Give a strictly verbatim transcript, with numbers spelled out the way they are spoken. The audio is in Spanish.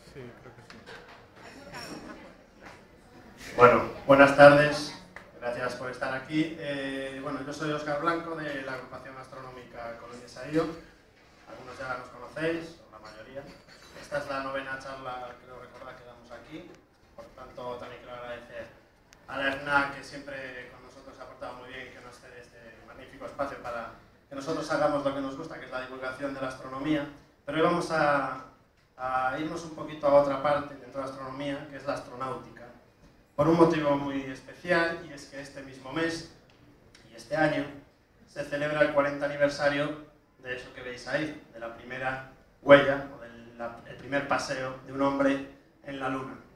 Sí, creo que sí. Bueno, buenas tardes, gracias por estar aquí. Eh, bueno, yo soy Óscar Blanco de la agrupación astronómica Colonia Saío. Algunos ya nos conocéis, o la mayoría. Esta es la novena charla, creo recordar, que damos aquí. Por tanto, también quiero agradecer a la E F N A C, que siempre con nosotros ha aportado muy bien y que nos cede este magnífico espacio para que nosotros hagamos lo que nos gusta, que es la divulgación de la astronomía. Pero hoy vamos a, a irnos un poquito a otra parte dentro de la astronomía, que es la astronáutica. Por un motivo muy especial, y es que este mismo mes y este año se celebra el cuarenta aniversario de eso que veis ahí, de la primera huella, o del la, el primer paseo de un hombre en la Luna.